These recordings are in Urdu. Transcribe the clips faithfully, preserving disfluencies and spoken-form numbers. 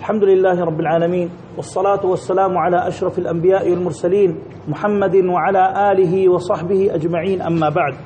الحمد لله رب العالمين والصلاة والسلام على أشرف الأنبياء والمرسلين محمد وعلى آله وصحبه أجمعين أما بعد.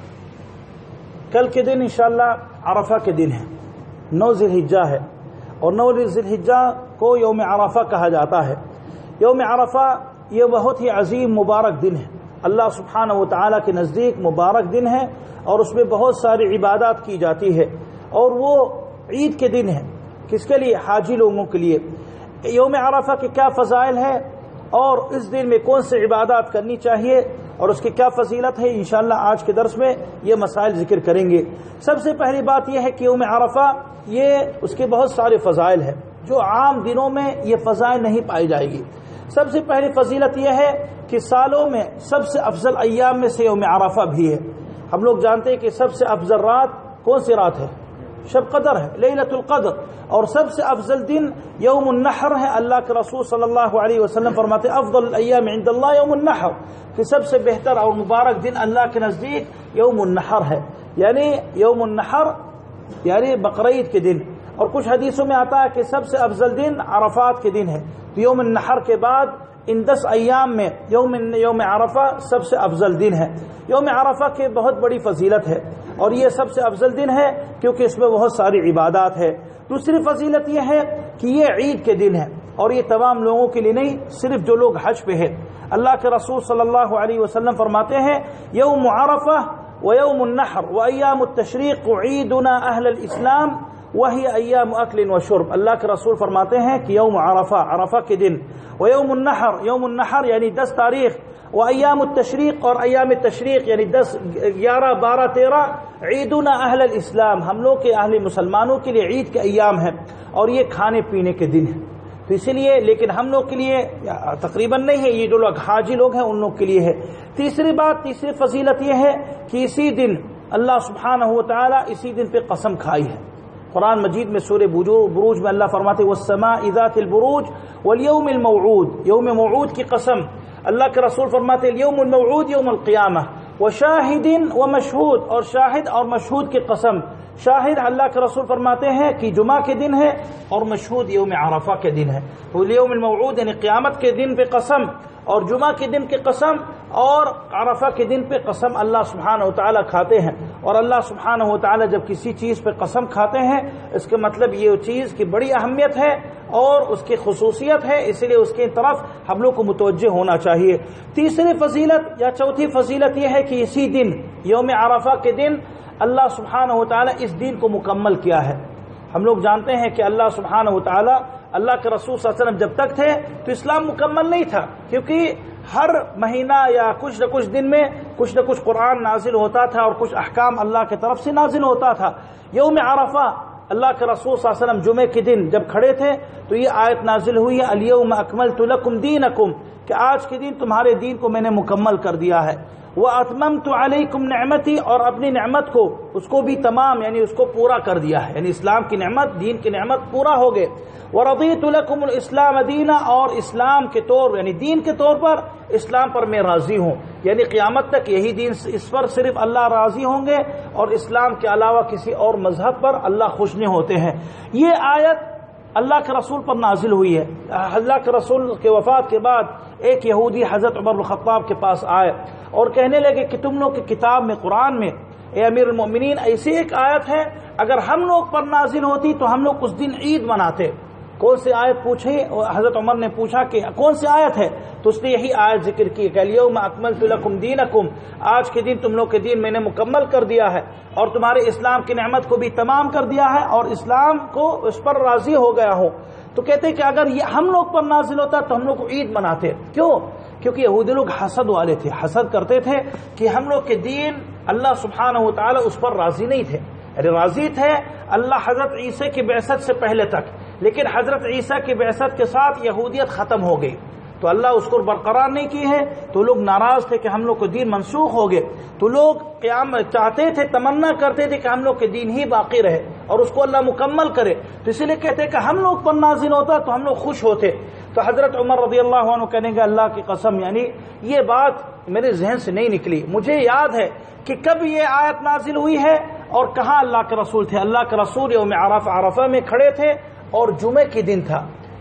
کل کے دن انشاءاللہ عرفہ کے دن ہے، نو ذی الحجہ ہے، اور نو ذی الحجہ کو یوم عرفہ کہا جاتا ہے. یوم عرفہ یہ بہت ہی عظیم مبارک دن ہے، اللہ سبحانہ و تعالیٰ کے نزدیک مبارک دن ہے، اور اس میں بہت ساری عبادات کی جاتی ہے، اور وہ عید کے دن ہے. کس کے لیے؟ حاجی لوگوں کے لیے. یوم عرفہ کے کیا فضائل ہے اور اس دن میں کون سے عبادات کرنی چاہیے اور اس کی کیا فضیلت ہے، انشاءاللہ آج کے درس میں یہ مسائل ذکر کریں گے. سب سے پہلی بات یہ ہے کہ یوم عرفہ یہ اس کے بہت سارے فضائل ہیں جو عام دنوں میں یہ فضائل نہیں پائی جائے گی. سب سے پہلی فضیلت یہ ہے کہ سالوں میں سب سے افضل ایام میں سے یوم عرفہ بھی ہے. ہم لوگ جانتے ہیں کہ سب سے افضل رات کون سی رات ہے؟ شب قدر ہے، لیلۃ القدر. اور سب سے افضل دن یوم النحر ہے. اللہ کے رسول صلی اللہ علیہ وسلم فرماتے افضل الایام عند اللہ یوم النحر، کہ سب سے بہتر اور مبارک دن اللہ کے نزدیک یوم النحر ہے، یعنی یوم النحر یعنی بقرعید کے دن. اور کچھ حدیثوں میں آتا ہے کہ سب سے افضل دن عرفات کے دن ہے. تو یوم النحر کے بعد ان دس ایام میں یوم یوم عرفہ سب سے افضل دن ہے. یوم عرفہ کی بہت بڑی فضیلت ہے، اور یہ سب سے افضل دن ہے کیونکہ اس میں بہت ساری عبادات ہے. دوسری فضیلت یہ ہے کہ یہ عید کے دن ہے، اور یہ تمام لوگوں کے لیے نہیں، صرف جو لوگ حج پہ ہیں. اللہ کے رسول صلی اللہ علیہ وسلم فرماتے ہیں یوم عرفہ ویوم النحر وایام التشریق عیدنا اہل الاسلام وہی ایام اکل و شرب. اللہ کے رسول فرماتے ہیں کہ یوم عرفہ عرفہ کے دن، ویوم النحر یوم النحر یعنی دس تاریخ، و ایام التشریق اور ایام تشریق یعنی دس گیارہ بارہ تیرہ عیدنا اہل الاسلام، ہم لوگ کے اہل مسلمانوں کے لیے عید کے ایام ہیں، اور یہ کھانے پینے کے دن ہیں. تو اسی لیے لیکن ہم لوگ کے لیے تقریباً نہیں ہے، یہ جو لوگ حاجی لوگ ہیں ان لوگ کے لیے ہے. تیسری بات تیسری فضیلت یہ ہے کہ اسی دن اللہ سبحانہ و تعالیٰ اسی دن پہ قسم کھائی ہے. قرآن مجید میں سورہ بروج میں اللہ فرماتے والسماء ذات البروج والیوم الموعود، یوم موعود کی قسم. اللہ کے رسول فرماتے الیوم الموعود یوم القیامہ وشاہد ومشہود، اور شاہد اور مشہود کی قسم. شاہد اللہ کے رسول فرماتے ہیں کہ جمعہ کے دن ہے، اور مشہود یوم عرفہ کے دن ہے. الیوم الموعود یعنی قیامت کے دن پہ قسم، اور جمعہ کے دن کی قسم اور عرفہ کے دن پہ قسم اللہ سبحانہ و تعالیٰ کھاتے ہیں. اور اللہ سبحانہ و تعالیٰ جب کسی چیز پہ قسم کھاتے ہیں اس کے مطلب یہ چیز کی بڑی اہمیت ہے اور اس کی خصوصیت ہے، اس لیے اس کی طرف ہم لوگ کو متوجہ ہونا چاہیے. تیسری فضیلت یا چوتھی فضیلت یہ ہے کہ اسی دن یوم عرفہ کے دن اللہ سبحانہ و تعالیٰ اس دین کو مکمل کیا ہے. ہم لوگ جانتے ہیں کہ اللہ سبحانہ و تعالیٰ اللہ کے رسول صلی اللہ علیہ وسلم جب تک تھے تو اسلام مکمل نہیں تھا، کیونکہ ہر مہینہ یا کچھ نہ کچھ دن میں کچھ نہ کچھ قرآن نازل ہوتا تھا اور کچھ احکام اللہ کی طرف سے نازل ہوتا تھا. یوم عرفہ اللہ کے رسول صلی اللہ علیہ وسلم جمعے کے دن جب کھڑے تھے تو یہ آیت نازل ہوئی ہے الیوم اکملت لکم دینکم، کہ آج کے دن تمہارے دین کو میں نے مکمل کر دیا ہے. وَأَتْمَمْتُ عَلَيْكُمْ نِعْمَتِي، اور اپنی نعمت کو اس کو بھی تمام یعنی اس کو پورا کر دیا ہے، یعنی اسلام کی نعمت دین کی نعمت پورا ہو گئے. وَرَضِيتُ لَكُمُ الْإِسْلَامَ دِينًا، اور اسلام کے طور یعنی دین کے طور پر اسلام پر میں راضی ہوں، یعنی قیامت تک یہی دین، اس پر صرف اللہ راضی ہوں گے اور اسلام کے علاوہ کسی اور مذہب پر اللہ خوش نہیں ہوتے ہیں. یہ آیت اللہ کے رسول پر نازل ہوئی ہے. اللہ کے رسول کے وفات کے بعد ایک یہودی حضرت عمر بن الخطاب کے پاس آئے اور کہنے لگے کہ تم لوگ کی کتاب میں قرآن میں اے امیر المؤمنین ایسی ایک آیت ہے، اگر ہم لوگ پر نازل ہوتی تو ہم لوگ اس دن عید مناتے. کون سی آیت پوچھی؟ حضرت عمر نے پوچھا کہ کون سی آیت ہے، تو اس نے یہی آیت ذکر کی کہ الیوم اکملت لکم دینکم، آج کے دن تم لوگ کے دین میں نے مکمل کر دیا ہے اور تمہارے اسلام کی نعمت کو بھی تمام کر دیا ہے اور اسلام کو اس پر راضی ہو گیا ہوں. تو کہتے ہیں کہ اگر یہ ہم لوگ پر نازل ہوتا تو ہم لوگ کو عید مناتے. کیوں؟ کیونکہ یہودی لوگ حسد والے تھے، حسد کرتے تھے کہ ہم لوگ کے دین اللہ سبحانہ و تعالی اس پر راضی نہیں تھے. ارے راضی تھے اللہ حضرت عیسیٰ کی بعثت سے پہلے تک، لیکن حضرت عیسیٰ کی بعثت کے ساتھ یہودیت ختم ہو گئی تو اللہ اس کو برقرار نہیں کی ہے، تو لوگ ناراض تھے کہ ہم لوگ کو دین منسوخ ہو گئے. تو لوگ قیام چاہتے تھے، تمنا کرتے تھے کہ ہم لوگ کے دین ہی باقی رہے اور اس کو اللہ مکمل کرے. تو اسی لیے کہتے کہ ہم لوگ پر نازل ہوتا تو ہم لوگ خوش ہوتے. تو حضرت عمر رضی اللہ عنہ کہنے گا اللہ کی قسم، یعنی یہ بات میرے ذہن سے نہیں نکلی. مجھے یاد ہے کہ کب یہ آیت نازل ہوئی ہے اور کہاں اللہ کے رسول تھے. اللہ کے رسول یوم عرفہ عرفہ میں کھڑے تھے اور جمعے کے دن تھا.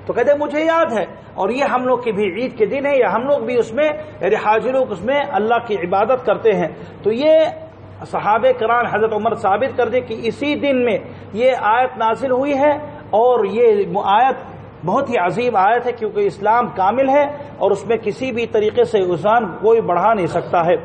تو کہتے ہیں مجھے یاد ہے، اور یہ ہم لوگ کی بھی عید کے دن ہے، یا ہم لوگ بھی اس میں یعنی حاجی لوگ اس میں اللہ کی عبادت کرتے ہیں۔ تو یہ صحابہ کرام حضرت عمر ثابت کر دے کہ اسی دن میں یہ آیت نازل ہوئی ہے، اور یہ آیت بہت ہی عظیم آیت ہے، کیونکہ اسلام کامل ہے اور اس میں کسی بھی طریقے سے انسان کوئی بڑھا نہیں سکتا ہے۔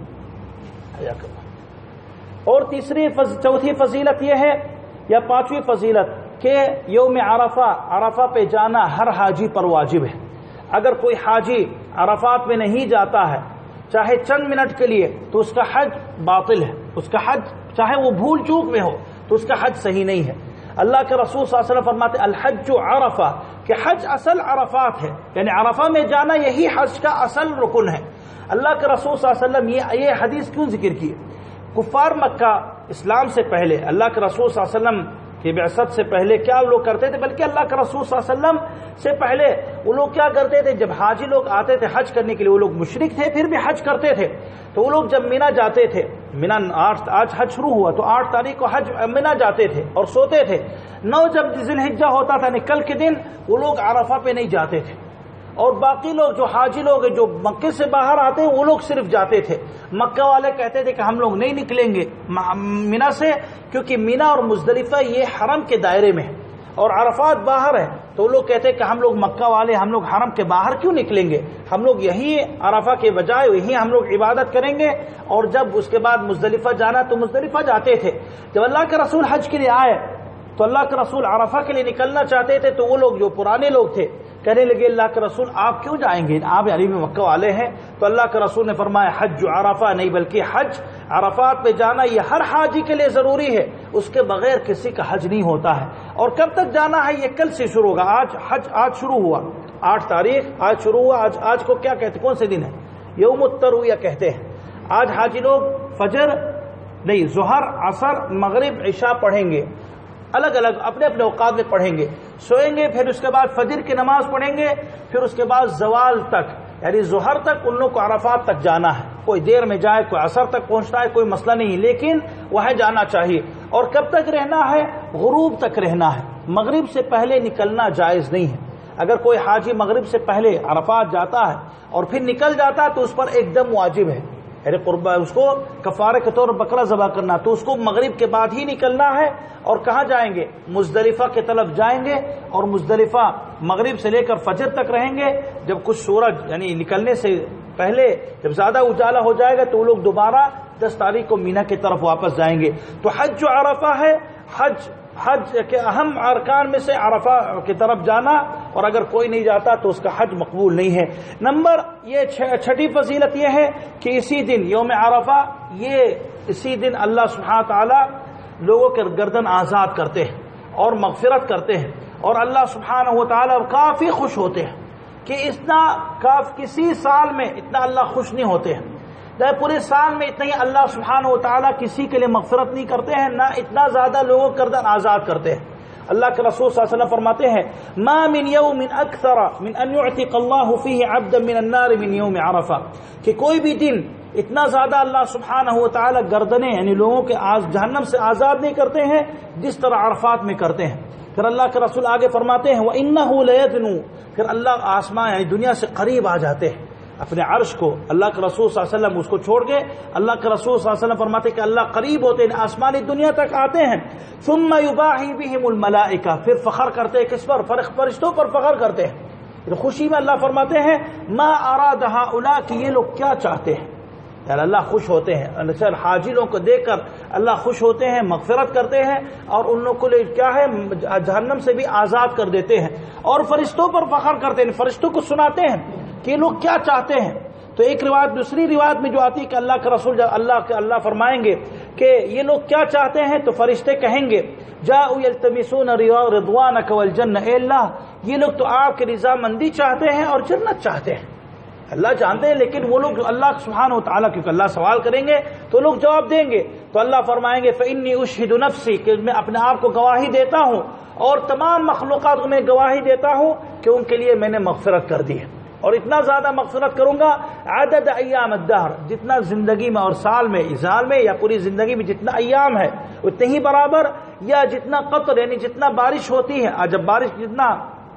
اور تیسری فض... چوتھی فضیلت یہ ہے یا پانچویں فضیلت کہ یوم عرفہ عرفہ پہ جانا ہر حاجی پر واجب ہے۔ اگر کوئی حاجی عرفات میں نہیں جاتا ہے چاہے چند منٹ کے لیے تو اس کا حج باطل ہے، اس کا حج چاہے وہ بھول چوک میں ہو تو اس کا حج صحیح نہیں ہے۔ اللہ کے رسول صلی اللہ علیہ وسلم فرماتے الحج عرفہ کہ حج اصل عرفات ہے، یعنی عرفہ میں جانا یہی حج کا اصل رکن ہے۔ اللہ کے رسول صلی اللہ علیہ وسلم یہ یہ حدیث کیوں ذکر کی؟ کفار مکہ اسلام سے پہلے اللہ کے رسول صلی اللہ علیہ وسلم کی بعثت سے پہلے کیا وہ لوگ کرتے تھے، بلکہ اللہ کے رسول صلی اللہ علیہ وسلم سے پہلے وہ لوگ کیا کرتے تھے، جب حاجی لوگ آتے تھے حج کرنے کے لیے، وہ لوگ مشرک تھے پھر بھی حج کرتے تھے، تو وہ لوگ جب مینا جاتے تھے، مینا آٹھ آج حج شروع ہوا تو آٹھ تاریخ کو حج مینا جاتے تھے اور سوتے تھے، نو جب ذی الحجہ ہوتا تھا کل کے دن وہ لوگ عرفہ پہ نہیں جاتے تھے، اور باقی لوگ جو حاجی لوگ جو مکے سے باہر آتے ہیں وہ لوگ صرف جاتے تھے۔ مکہ والے کہتے تھے کہ ہم لوگ نہیں نکلیں گے مینا سے، کیونکہ مینا اور مزدلفہ یہ حرم کے دائرے میں ہے اور عرفات باہر ہے، تو وہ لوگ کہتے ہیں کہ ہم لوگ مکہ والے ہم لوگ حرم کے باہر کیوں نکلیں گے، ہم لوگ یہی عرفہ کے بجائے یہی ہم لوگ عبادت کریں گے، اور جب اس کے بعد مزدلفہ جانا تو مزدلفہ جاتے تھے۔ جب اللہ کے رسول حج کے لیے آئے تو اللہ کے رسول عرفہ کے لیے نکلنا چاہتے تھے، تو وہ لوگ جو پرانے لوگ تھے کہنے لگے اللہ کے رسول آپ کیوں جائیں گے، آپ یعنی مکہ والے ہیں؟ تو اللہ کے رسول نے فرمایا حج عرفہ نہیں بلکہ حج عرفات پہ جانا یہ ہر حاجی کے لیے ضروری ہے، اس کے بغیر کسی کا حج نہیں ہوتا ہے۔ اور کب تک جانا ہے؟ یہ کل سے شروع ہوگا۔ آج حج آج شروع ہوا، آٹھ تاریخ آج شروع ہوا۔ آج آج کو کیا کہتے ہیں، کون سے دن ہے؟ یوم الترویہ کہتے ہیں۔ آج حاجی لوگ فجر نہیں ظہر عصر مغرب عشاء پڑھیں گے، الگ الگ اپنے اپنے اوقات میں پڑھیں گے، سوئیں گے، پھر اس کے بعد فجر کی نماز پڑھیں گے، پھر اس کے بعد زوال تک یعنی ظہر تک ان لوگ کو عرفات تک جانا ہے۔ کوئی دیر میں جائے، کوئی عصر تک پہنچتا ہے، کوئی مسئلہ نہیں، لیکن وہاں جانا چاہیے۔ اور کب تک رہنا ہے؟ غروب تک رہنا ہے، مغرب سے پہلے نکلنا جائز نہیں ہے۔ اگر کوئی حاجی مغرب سے پہلے عرفات جاتا ہے اور پھر نکل جاتا ہے تو اس پر ایک دم واجب ہے، یعنی قربا اس کو کفارے کے طور پر بکرا ذبح کرنا، تو اس کو مغرب کے بعد ہی نکلنا ہے۔ اور کہاں جائیں گے؟ مزدلفہ کی طرف جائیں گے، اور مزدلفہ مغرب سے لے کر فجر تک رہیں گے۔ جب کچھ سورج یعنی نکلنے سے پہلے جب زیادہ اجالا ہو جائے گا تو وہ لوگ دوبارہ دس تاریخ کو مینا کی طرف واپس جائیں گے۔ تو حج جو عرفہ ہے، حج حج کے اہم ارکان میں سے عرفہ کی طرف جانا، اور اگر کوئی نہیں جاتا تو اس کا حج مقبول نہیں ہے۔ نمبر یہ چھٹی فضیلت یہ ہے کہ اسی دن یوم عرفہ یہ اسی دن اللہ سبحانہ تعالی لوگوں کے گردن آزاد کرتے ہیں اور مغفرت کرتے ہیں، اور اللہ سبحانہ و تعالی کافی خوش ہوتے ہیں کہ اتنا کاف کسی سال میں اتنا اللہ خوش نہیں ہوتے ہیں، نہ پورے سال میں اتنا ہی اللہ سبحانہ و تعالیٰ کسی کے لیے مغفرت نہیں کرتے ہیں، نہ اتنا زیادہ لوگوں کو گردن آزاد کرتے ہیں۔ اللہ کے رسول صلی اللہ علیہ وسلم فرماتے ہیں ما من یوم اکثر من ان یعتق اللہ فیہ عبدا من النار من یوم عرفہ، کہ کوئی بھی دن اتنا زیادہ اللہ سبحانہ و تعالیٰ گردنیں یعنی لوگوں کے جہنم سے آزاد نہیں کرتے ہیں جس طرح عرفات میں کرتے ہیں۔ پھر اللہ کے رسول آگے فرماتے ہیں وَإِنَّهُ لَيَدْنُو، پھر اللہ آسمان یعنی دنیا سے قریب آ جاتے ہیں اپنے عرش کو۔ اللہ کے رسول صلی اللہ علیہ وسلم اس کو چھوڑ کے اللہ کے رسول صلی اللہ علیہ وسلم فرماتے ہیں کہ اللہ قریب ہوتے ہیں، آسمانی دنیا تک آتے ہیں۔ ثُمَّ يُبَاحِي بِهِمُ الْمَلَائِكَةُ، پھر فخر کرتے ہیں کس پر؟ فرشتوں پر فخر کرتے ہیں۔ پھر خوشی میں اللہ فرماتے ہیں مَا أَرَادَ هَؤُلَاءِ، کہ یہ لوگ کیا چاہتے ہیں، یعنی اللہ خوش ہوتے ہیں، حاجی لوگوں کو دیکھ کر اللہ خوش ہوتے ہیں، مغفرت کرتے ہیں، اور ان لوگوں کو کیا ہے جہنم سے بھی آزاد کر دیتے ہیں، اور فرشتوں پر فخر کرتے ہیں، فرشتوں کو سناتے ہیں کہ یہ لوگ کیا چاہتے ہیں۔ تو ایک روایت دوسری روایت میں جو آتی ہے کہ اللہ کا رسول جب اللہ کے اللہ فرمائیں گے کہ یہ لوگ کیا چاہتے ہیں، تو فرشتے کہیں گے جاءوا یلتمسون رضوانک والجنہ، اے اللہ یہ لوگ تو آپ کی رضامندی چاہتے ہیں اور جنت چاہتے ہیں۔ اللہ جانتے ہیں، لیکن وہ لوگ اللہ سبحانہ و تعالیٰ کیونکہ اللہ سوال کریں گے تو لوگ جواب دیں گے، تو اللہ فرمائیں گے فإنی اشہد نفسی، کہ میں اپنے آپ کو گواہی دیتا ہوں اور تمام مخلوقات کو میں گواہی دیتا ہوں کہ ان کے لیے میں نے مغفرت کر دی ہے، اور اتنا زیادہ مغفرت کروں گا عدد ایام الدہر، جتنا زندگی میں اور سال میں سال میں یا پوری زندگی میں جتنا ایام ہے اتنے ہی برابر، یا جتنا قطر یعنی جتنا بارش ہوتی ہے، جب بارش جتنا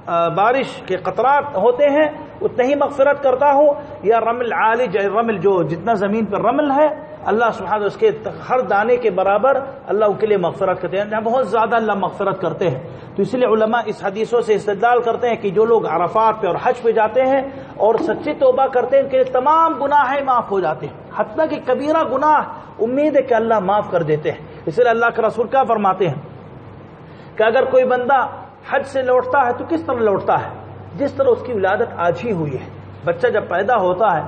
بارش کے قطرات ہوتے ہیں اتنا ہی مغفرت کرتا ہوں، یا رمل عالج، رمل جو جتنا زمین پر رمل ہے اللہ سبحانہ اس کے ہر دانے کے برابر اللہ کے لیے مغفرت کرتے ہیں، بہت زیادہ اللہ مغفرت کرتے ہیں۔ تو اس لیے علماء اس حدیثوں سے استدلال کرتے ہیں کہ جو لوگ عرفات پہ اور حج پہ جاتے ہیں اور سچی توبہ کرتے ہیں کہ تمام گناہ معاف ہو جاتے ہیں، حتیٰ کہ کبیرہ گناہ امید ہے کہ اللہ معاف کر دیتے ہیں۔ اس لیے اللہ کے رسول کیا فرماتے ہیں کہ اگر کوئی بندہ حج سے لوٹتا ہے تو کس طرح لوٹتا ہے؟ جس طرح اس کی ولادت آج ہی ہوئی ہے۔ بچہ جب پیدا ہوتا ہے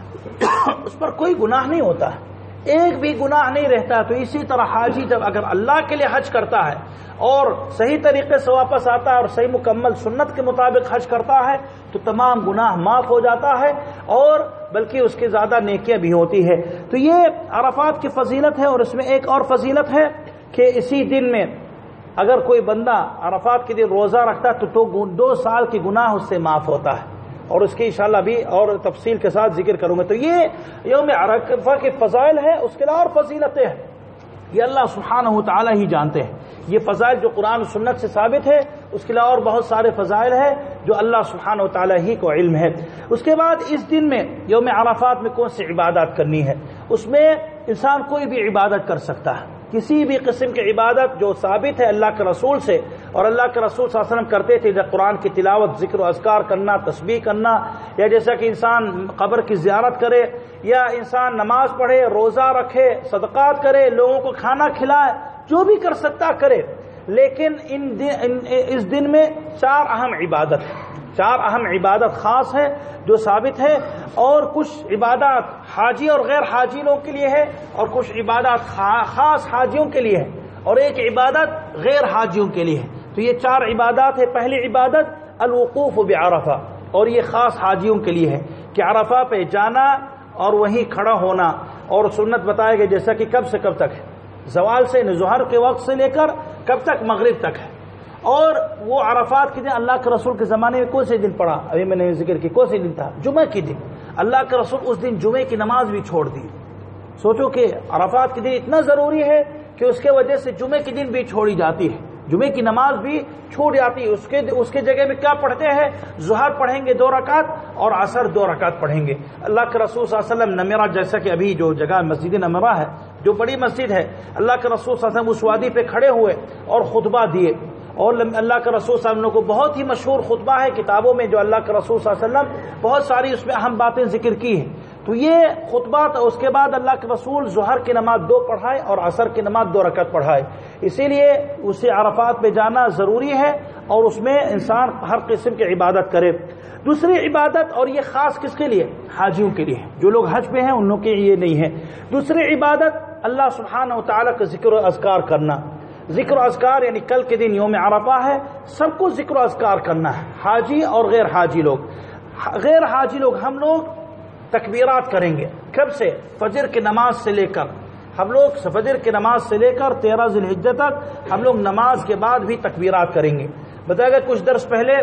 اس پر کوئی گناہ نہیں ہوتا ہے، ایک بھی گناہ نہیں رہتا، تو اسی طرح حاجی جب اگر اللہ کے لیے حج کرتا ہے اور صحیح طریقے سے واپس آتا ہے اور صحیح مکمل سنت کے مطابق حج کرتا ہے تو تمام گناہ معاف ہو جاتا ہے اور بلکہ اس کی زیادہ نیکیاں بھی ہوتی ہے۔ تو یہ عرفات کی فضیلت ہے، اور اس میں ایک اور فضیلت ہے کہ اسی دن میں اگر کوئی بندہ عرفات کے دن روزہ رکھتا ہے تو دو سال کی گناہ اس سے معاف ہوتا ہے، اور اس کی انشاءاللہ بھی اور تفصیل کے ساتھ ذکر کروں گا۔ تو یہ یوم عرفہ کے فضائل ہے، اس کے علاوہ اور فضیلتیں ہیں یہ اللہ سبحانہ و تعالی ہی جانتے ہیں۔ یہ فضائل جو قرآن و سنت سے ثابت ہے، اس کے علاوہ اور بہت سارے فضائل ہیں جو اللہ سبحانہ و تعالی ہی کو علم ہے۔ اس کے بعد اس دن میں یوم عرفات میں کون سی عبادات کرنی ہے؟ اس میں انسان کوئی بھی عبادت کر سکتا ہے، کسی بھی قسم کی عبادت جو ثابت ہے اللہ کے رسول سے، اور اللہ کے رسول صلی اللہ علیہ وسلم کرتے تھے، جب قرآن کی تلاوت، ذکر و اذکار کرنا، تسبیح کرنا، یا جیسا کہ انسان قبر کی زیارت کرے، یا انسان نماز پڑھے، روزہ رکھے، صدقات کرے، لوگوں کو کھانا کھلائے، جو بھی کر سکتا کرے۔ لیکن ان دن ان اس دن میں چار اہم عبادت ہے، چار اہم عبادت خاص ہے جو ثابت ہے، اور کچھ عبادات حاجی اور غیر حاجی لوگوں کے لیے ہے، اور کچھ عبادات خاص حاجیوں کے لیے ہے، اور ایک عبادت غیر حاجیوں کے لیے ہے۔ تو یہ چار عبادات ہے۔ پہلی عبادت الوقوف بعرفہ، اور یہ خاص حاجیوں کے لیے ہے کہ عرفہ پہ جانا اور وہیں کھڑا ہونا، اور سنت بتائے گئے جیسا کہ کب سے کب تک ہے، زوال سے ظہر کے وقت سے لے کر کب تک؟ مغرب تک ہے۔ اور وہ عرفات کے دن اللہ کے رسول کے زمانے میں کون سے دن پڑا؟ ابھی میں نے ذکر کی کون سے دن تھا؟ جمعہ کے دن۔ اللہ کے رسول اس دن جمعے کی نماز بھی چھوڑ دی۔ سوچو کہ عرفات کے دن اتنا ضروری ہے کہ اس کے وجہ سے جمعے کے دن بھی چھوڑی جاتی ہے، جمعے کی نماز بھی چھوٹ جاتی ہے۔ اس کے اس کے جگہ میں کیا پڑھتے ہیں؟ ظہر پڑھیں گے دو رکعت اور عصر دو رکعت پڑھیں گے۔ اللہ کے رسول صلی اللہ علیہ وسلم نمیرہ، جیسا کہ ابھی جو جگہ مسجد نمیرہ ہے جو بڑی مسجد ہے، اللہ کے رسول صلی اللہ علیہ وسلم اس وادی پہ کھڑے ہوئے اور خطبہ دیے، اور اللہ کے رسول صلی اللہ علیہ وسلم کو بہت ہی مشہور خطبہ ہے کتابوں میں جو اللہ کے رسول صلی اللہ علیہ وسلم بہت ساری اس میں اہم باتیں ذکر کی ہیں۔ تو یہ خطبہ تھا۔ اس کے بعد اللہ کے رسول ظہر کی نماز دو پڑھائے اور عصر کی نماز دو رکعت پڑھائے۔ اسی لیے اسے عرفات پہ جانا ضروری ہے، اور اس میں انسان ہر قسم کی عبادت کرے۔ دوسری عبادت، اور یہ خاص کس کے لیے؟ حاجیوں کے لیے، جو لوگ حج پہ ہیں ان لوگوں کے یہ نہیں ہے۔ دوسری عبادت اللہ سبحانہ و تعالیٰ کا ذکر و اذکار کرنا۔ ذکر و اذکار یعنی کل کے دن یوم عرفہ ہے، سب کو ذکر و اذکار کرنا ہے، حاجی اور غیر حاجی لوگ۔ غیر حاجی لوگ ہم لوگ تکبیرات کریں گے، کب سے؟ فجر کی نماز سے لے کر ہم لوگ فجر کی نماز سے لے کر تیرہ ذی الحجہ تک ہم لوگ نماز کے بعد بھی تکبیرات کریں گے۔ بتایا گیا کچھ درس پہلے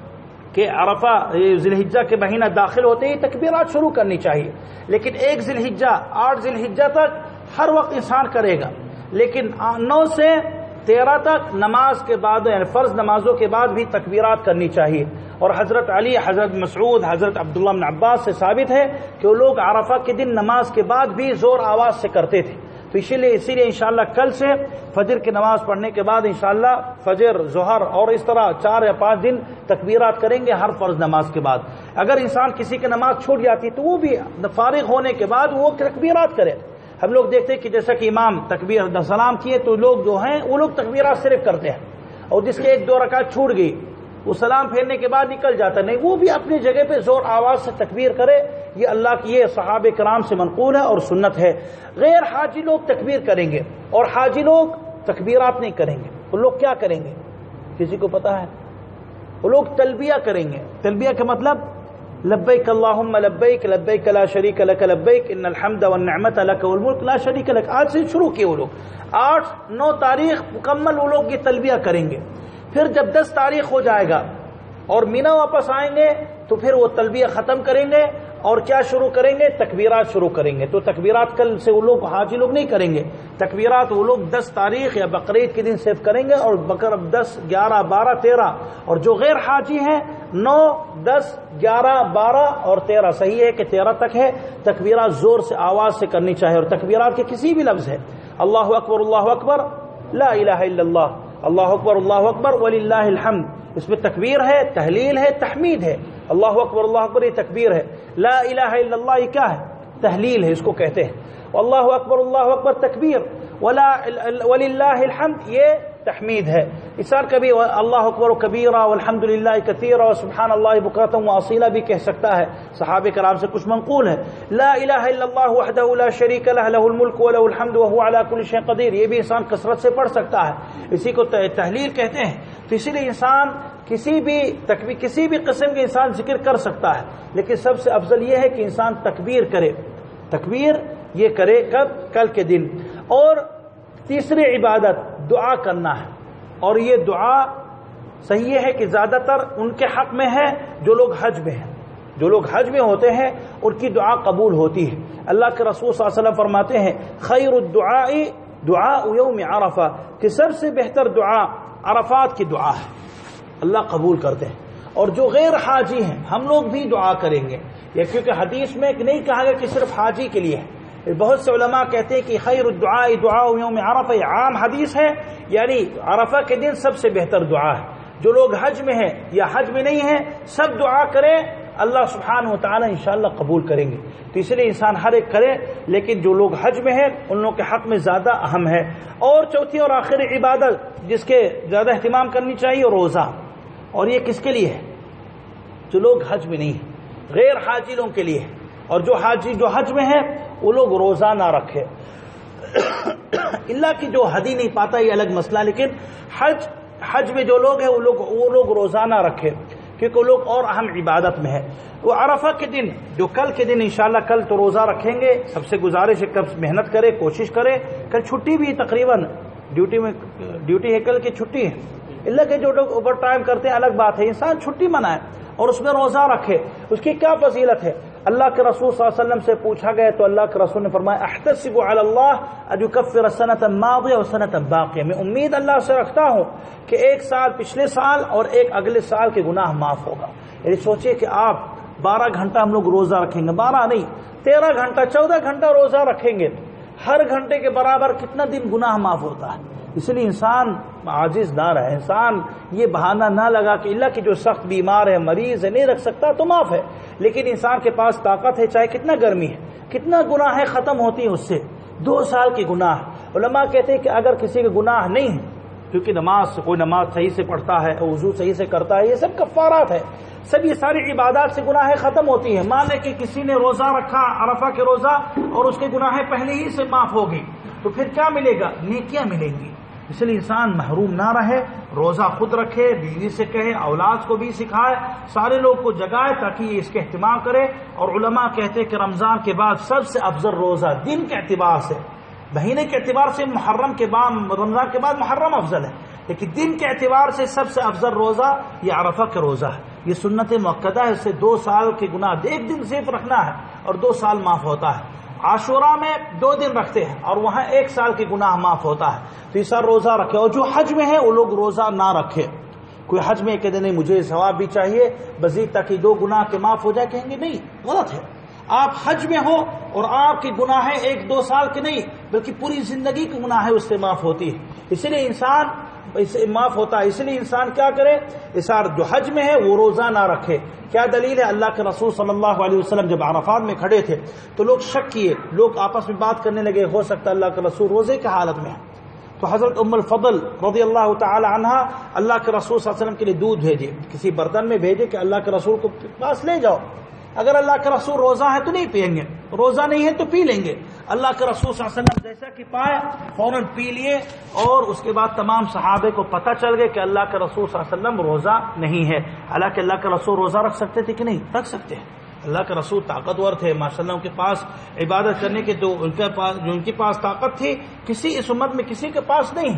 کہ عرفہ ذی الحجہ کے مہینہ داخل ہوتے ہی تکبیرات شروع کرنی چاہیے، لیکن ایک ذی الحجہ آٹھ ذی الحجہ تک ہر وقت انسان کرے گا، لیکن نو سے تیرہ تک نماز کے بعد یعنی فرض نمازوں کے بعد بھی تکبیرات کرنی چاہیے۔ اور حضرت علی، حضرت مسعود، حضرت عبداللہ بن عباس سے ثابت ہے کہ وہ لوگ عرفہ کے دن نماز کے بعد بھی زور آواز سے کرتے تھے۔ تو اسی لیے اسی لیے انشاءاللہ کل سے فجر کی نماز پڑھنے کے بعد انشاءاللہ فجر، ظہر اور اس طرح چار یا پانچ دن تکبیرات کریں گے ہر فرض نماز کے بعد۔ اگر انسان کسی کی نماز چھوٹ جاتی تو وہ بھی فارغ ہونے کے بعد وہ تکبیرات کرے۔ ہم لوگ دیکھتے ہیں کہ جیسا کہ امام تکبیر سلام کیے تو لوگ جو ہیں وہ لوگ تکبیرات صرف کرتے ہیں، اور جس کے ایک دو رکعت چھوٹ گئی وہ سلام پھیرنے کے بعد نکل جاتا نہیں، وہ بھی اپنی جگہ پہ زور آواز سے تکبیر کرے۔ یہ اللہ کی یہ صحابہ کرام سے منقول ہے اور سنت ہے۔ غیر حاجی لوگ تکبیر کریں گے اور حاجی لوگ تکبیرات نہیں کریں گے۔ وہ لوگ کیا کریں گے؟ کسی کو پتا ہے؟ وہ لوگ تلبیہ کریں گے۔ تلبیہ کا مطلب لبیک اللہم لبیک لبیک لا شریک لک لبیک ان الحمد والنعمت لک والملک لا شریک لک۔ آج سے شروع کیے وہ لوگ، آٹھ نو تاریخ مکمل وہ لوگ یہ تلبیہ کریں گے۔ پھر جب دس تاریخ ہو جائے گا اور مینا واپس آئیں گے تو پھر وہ تلبیہ ختم کریں گے اور کیا شروع کریں گے؟ تکبیرات شروع کریں گے. تو تکبیرات کل سے وہ لوگ حاجی لوگ نہیں کریں گے. تکبیرات وہ لوگ دس تاریخ یا بقرعید کے دن صرف کریں گے، اور بقر دس گیارہ بارہ تیرہ. اور جو غیر حاجی ہیں نو دس گیارہ بارہ اور تیرہ، صحیح ہے کہ تیرہ تک ہے. تکبیرات زور سے آواز سے کرنی چاہیے، اور تکبیرات کے کسی بھی لفظ ہے، اللہ اکبر اللہ اکبر، لا الہ الا اللہ، اللہ اکبر اللہ اکبر وللہ الحمد، اس میں تکبیر ہے، تحلیل ہے، تحمید ہے. اللہ اکبر اللہ اکبر یہ تکبیر ہے، لا الہ الا اللہ یہ کیا ہے؟ تحلیل ہے، اس کو کہتے ہیں. اللہ اکبر اللہ اکبر تکبیر، ولا وللہ الحمد یہ تحمید ہے. انسان کبھی اللہ اکبر و کبیرہ والحمد للہ کثیرہ و سبحان اللہ بکرۃ و اصیلا بھی کہہ سکتا ہے. صحابہ کرام سے کچھ منقول ہے. لا الہ الا اللہ وحدہ لا شریک لہ لہ الملک و لہ الحمد وہو علی کل شیء قدیر، یہ بھی انسان کثرت سے پڑھ سکتا ہے. اسی کو تحلیل کہتے ہیں. تو اسی لیے انسان کسی بھی تکبیر کسی بھی قسم کے انسان ذکر کر سکتا ہے، لیکن سب سے افضل یہ ہے کہ انسان تکبیر کرے. تکبیر یہ کرے کب؟ کل کے دن. اور تیسری عبادت دعا کرنا ہے، اور یہ دعا صحیح ہے کہ زیادہ تر ان کے حق میں ہے جو لوگ حج میں ہیں. جو لوگ حج میں ہوتے ہیں ان کی دعا قبول ہوتی ہے. اللہ کے رسول صلی اللہ علیہ وسلم فرماتے ہیں خیر الدعاء دعاء یوم عرفہ، کہ سب سے بہتر دعا عرفات کی دعا ہے، اللہ قبول کرتے ہیں. اور جو غیر حاجی ہیں ہم لوگ بھی دعا کریں گے، یہ کیونکہ حدیث میں نہیں کہا گیا کہ صرف حاجی کے لیے ہے. بہت سے علماء کہتے ہیں کہ خیر الدعاء دعاء یوم عرفہ یہ عام حدیث ہے، یعنی عرفہ کے دن سب سے بہتر دعا ہے. جو لوگ حج میں ہیں یا حج میں نہیں ہیں سب دعا کریں، اللہ سبحانہ و تعالی انشاءاللہ قبول کریں گے. تو اس لیے انسان ہر ایک کرے، لیکن جو لوگ حج میں ہیں ان لوگوں کے حق میں زیادہ اہم ہے. اور چوتھی اور آخری عبادت جس کے زیادہ اہتمام کرنی چاہیے روزہ. اور یہ کس کے لیے ہے؟ جو لوگ حج میں نہیں ہیں، غیر حاجی لوگوں کے لیے ہے. اور جو حاجی جو حج میں ہے وہ لوگ روزہ نہ رکھے، اللہ کی جو حدی نہیں پاتا یہ الگ مسئلہ، لیکن حج حج میں جو لوگ ہیں وہ لوگ وہ لوگ روزہ نہ رکھے، کیونکہ وہ لوگ اور اہم عبادت میں ہے. وہ عرفہ کے دن جو کل کے دن انشاءاللہ کل تو روزہ رکھیں گے. سب سے گزارش ہے کب محنت کرے، کوشش کرے. کل چھٹی بھی تقریباً ڈیوٹی میں ڈیوٹی ہے کل کی چھٹی ہے. اللہ کے جو لوگ اوور ٹائم کرتے ہیں الگ بات ہے، انسان چھٹی منائے اور اس میں روزہ رکھے. اس کی کیا فضیلت ہے؟ اللہ کے رسول صلی اللہ علیہ وسلم سے پوچھا گیا تو اللہ کے رسول نے فرمایا احتسب علی اللہ ان یکفر السنۃ الماضیہ والسنۃ الباقیہ، میں امید اللہ سے رکھتا ہوں کہ ایک سال پچھلے سال اور ایک اگلے سال کے گناہ معاف ہوگا. یعنی سوچئے کہ آپ بارہ گھنٹہ ہم لوگ روزہ رکھیں گے، بارہ نہیں تیرہ گھنٹہ چودہ گھنٹہ روزہ رکھیں گے، ہر گھنٹے کے برابر کتنا دن گناہ معاف ہوتا ہے. اس لیے انسان عاجز نہ رہے، انسان یہ بہانہ نہ لگا کہ اللہ کی جو سخت بیمار ہے مریض ہے نہیں رکھ سکتا تو معاف ہے، لیکن انسان کے پاس طاقت ہے، چاہے کتنا گرمی ہے کتنا گناہ ہے ختم ہوتی ہیں اس سے. دو سال کی گناہ علماء کہتے ہیں کہ اگر کسی کے گناہ نہیں ہے، کیونکہ نماز کوئی نماز صحیح سے پڑھتا ہے، وضو صحیح سے کرتا ہے، یہ سب کفارات ہے، سب یہ ساری عبادات سے گناہیں ختم ہوتی ہیں. مان لے کہ کسی نے روزہ رکھا عرفہ کے روزہ اور اس کے گناہیں پہلے ہی سے معاف ہو گئی، تو پھر کیا ملے گا؟ نیکیاں ملیں گی. اس لیے انسان محروم نہ رہے، روزہ خود رکھے، بیوی سے کہے، اولاد کو بھی سکھائے، سارے لوگ کو جگائے تاکہ یہ اس کے اہتمام کرے. اور علماء کہتے ہیں کہ رمضان کے بعد سب سے افضل روزہ دن کے اعتبار سے، مہینے کے اعتبار سے محرم کے بعد رمضان کے بعد محرم افضل ہے، لیکن دن کے اعتبار سے سب سے افضل روزہ یہ عرفہ کا روزہ ہے. یہ سنت مؤکدہ ہے، اس سے دو سال کے گناہ ایک دن صرف رکھنا ہے اور دو سال معاف ہوتا ہے. عاشورہ میں دو دن رکھتے ہیں اور وہاں ایک سال کے گناہ معاف ہوتا ہے. تو اس سال روزہ رکھے. اور جو حج میں ہے وہ لوگ روزہ نہ رکھے. کوئی حج میں کہتے نہیں مجھے ثواب بھی چاہیے مزید تاکہ دو گناہ کے معاف ہو جائے، کہیں گے نہیں، غلط ہے. آپ حج میں ہو اور آپ کے گناہ ایک دو سال کے نہیں بلکہ پوری زندگی کے گناہ ہے اس سے معاف ہوتی ہے. اسی لیے انسان اسے معاف ہوتا ہے. اس لیے انسان کیا کرے؟ اس سال جو حج میں ہے وہ روزہ نہ رکھے. کیا دلیل ہے؟ اللہ کے رسول صلی اللہ علیہ وسلم جب عرفات میں کھڑے تھے تو لوگ شک کیے، لوگ آپس میں بات کرنے لگے ہو سکتا ہے اللہ کے رسول روزے کی حالت میں ہے. تو حضرت ام الفضل رضی اللہ تعالی عنہا اللہ کے رسول صلی اللہ علیہ وسلم کے لیے دودھ بھیجے، کسی برتن میں بھیجے کہ اللہ کے رسول کو پاس لے جاؤ. اگر اللہ کے رسول روزہ ہے تو نہیں پئیں گے، روزہ نہیں ہے تو پی لیں گے. اللہ کے رسول صلی اللہ علیہ وسلم جیسا کہ پائے فوراً پی لیے، اور اس کے بعد تمام صحابے کو پتہ چل گئے کہ اللہ کے رسول صلی اللہ علیہ وسلم روزہ نہیں ہے. حالانکہ اللہ کے رسول روزہ رکھ سکتے تھے کہ نہیں؟ رکھ سکتے ہیں. اللہ کے رسول طاقتور تھے ماشاءاللہ، ان کے پاس عبادت کرنے کے تو ان کے پاس جو ان کے پاس طاقت تھی کسی اس امت میں کسی کے پاس نہیں.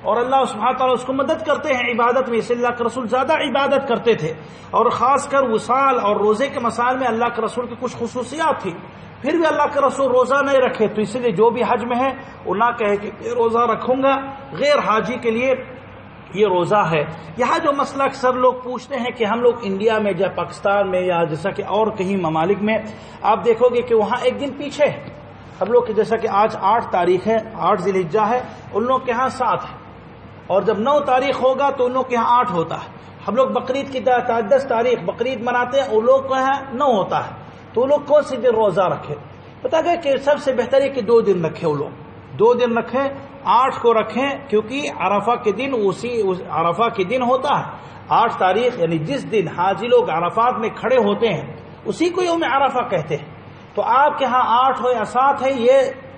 اور اللہ سبحانہ تعالیٰ اس کو مدد کرتے ہیں عبادت میں، اس لیے اللہ کے رسول زیادہ عبادت کرتے تھے، اور خاص کر وصال اور روزے کے مسائل میں اللہ کے رسول کی کچھ خصوصیات تھی، پھر بھی اللہ کے رسول روزہ نہیں رکھے۔ تو اس لیے جو بھی حج میں ہے وہ نہ کہے کہ روزہ رکھوں گا، غیر حاجی کے لیے یہ روزہ ہے۔ یہاں جو مسئلہ اکثر لوگ پوچھتے ہیں کہ ہم لوگ انڈیا میں یا پاکستان میں یا جیسا کہ اور کہیں ممالک میں آپ دیکھو گے کہ وہاں ایک دن پیچھے ہے، ہم لوگ کے جیسا کہ آج آٹھ تاریخ ہے، آٹھ ذی الحجہ ہے، ان لوگ کے ہاں سات ہے، اور جب نو تاریخ ہوگا تو ان لوگ کے ہاں آٹھ ہوتا ہے۔ ہم لوگ بقرعید کی دس تاریخ بقرعید مناتے ہیں، ان لوگ کے ہاں نو ہوتا ہے، تو وہ لوگ کون سی دن روزہ رکھے؟ بتا گیا کہ سب سے بہتر ہے کہ دو دن رکھے، وہ لوگ دو دن رکھیں، آٹھ کو رکھیں، کیونکہ عرفہ کے دن اسی عرفہ کے دن ہوتا ہے آٹھ تاریخ، یعنی جس دن حاجی لوگ عرفات میں کھڑے ہوتے ہیں اسی کو یوم عرفہ کہتے ہیں۔ تو آپ کے ہاں آٹھ ہو یا سات ہے یہ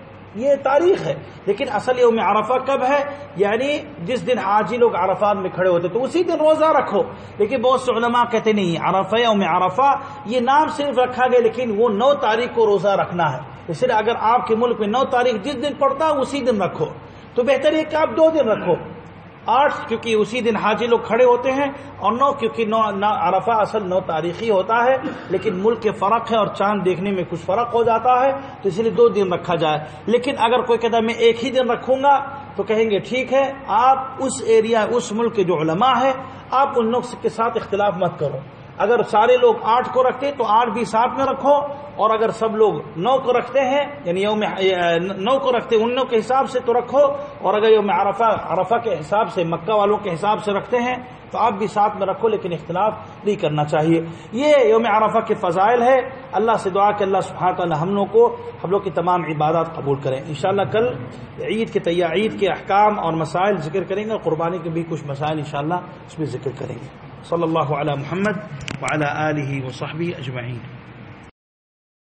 یہ تاریخ ہے، لیکن اصل یوم عرفہ کب ہے؟ یعنی جس دن حاجی لوگ عرفات میں کھڑے ہوتے تو اسی دن روزہ رکھو۔ لیکن بہت سے علماء کہتے نہیں، عرفہ یوم عرفہ یہ نام صرف رکھا گیا، لیکن وہ نو تاریخ کو روزہ رکھنا ہے، اس لیے اگر آپ کے ملک میں نو تاریخ جس دن پڑتا ہے اسی دن رکھو، تو بہتر ہے کہ آپ دو دن رکھو، آٹھ کیونکہ اسی دن حاجی لوگ کھڑے ہوتے ہیں، اور نو کیونکہ نو عرفہ اصل نو تاریخی ہوتا ہے، لیکن ملک کے فرق ہے اور چاند دیکھنے میں کچھ فرق ہو جاتا ہے، تو اس لیے دو دن رکھا جائے۔ لیکن اگر کوئی کہتا ہے میں ایک ہی دن رکھوں گا تو کہیں گے ٹھیک ہے، آپ اس ایریا اس ملک کے جو علماء ہیں آپ ان لوگ کے ساتھ اختلاف مت کرو، اگر سارے لوگ آٹھ کو رکھتے تو آٹھ بھی ساتھ میں رکھو، اور اگر سب لوگ نو کو رکھتے ہیں یعنی یوم نو کو رکھتے ان لوگ کے حساب سے تو رکھو، اور اگر یوم عرفہ عرفہ کے حساب سے مکہ والوں کے حساب سے رکھتے ہیں تو آپ بھی ساتھ میں رکھو، لیکن اختلاف نہیں کرنا چاہیے۔ یہ یوم عرفہ کے فضائل ہے۔ اللہ سے دعا کہ اللہ سبحانہ تعالی ہم لوگ کو ہم لوگ کی تمام عبادات قبول کریں۔ انشاءاللہ کل عید کے تیار عید کے احکام اور مسائل ذکر کریں گے، اور قربانی کے بھی کچھ مسائل انشاءاللہ اس میں ذکر کریں گے۔ صلی اللہ علی محمد وعلی آلہ وصحبہ اجمعین۔